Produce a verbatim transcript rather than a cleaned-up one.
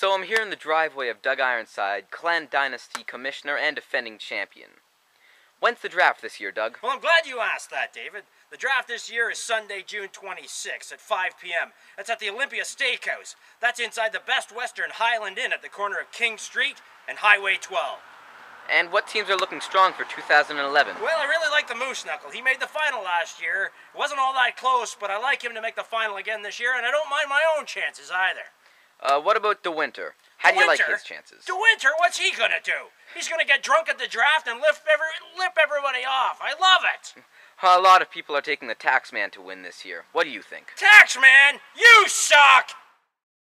So I'm here in the driveway of Doug Ironside, Clan Dynasty Commissioner and defending champion. When's the draft this year, Doug? Well, I'm glad you asked that, David. The draft this year is Sunday, June twenty-sixth at five p m That's at the Olympia Steakhouse. That's inside the Best Western Highland Inn at the corner of King Street and Highway twelve. And what teams are looking strong for two thousand eleven? Well, I really like the Moose Knuckle. He made the final last year. It wasn't all that close, but I like him to make the final again this year, and I don't mind my own chances either. Uh, what about DeWinter? How do you like his chances? DeWinter, what's he gonna do? He's gonna get drunk at the draft and lift every, lip everybody off. I love it. A lot of people are taking the Taxman to win this year. What do you think? Taxman, you suck!